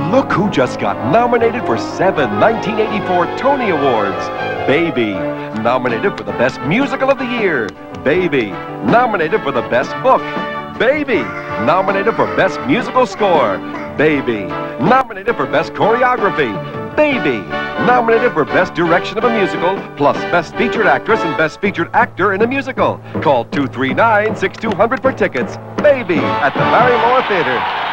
Look who just got nominated for 7 1984 Tony Awards. Baby, nominated for the Best Musical of the Year. Baby, nominated for the Best Book. Baby, nominated for Best Musical Score. Baby, nominated for Best Choreography. Baby, nominated for Best Direction of a Musical, plus Best Featured Actress and Best Featured Actor in a Musical. Call 239-6200 for tickets. Baby at the Barrymore Theater.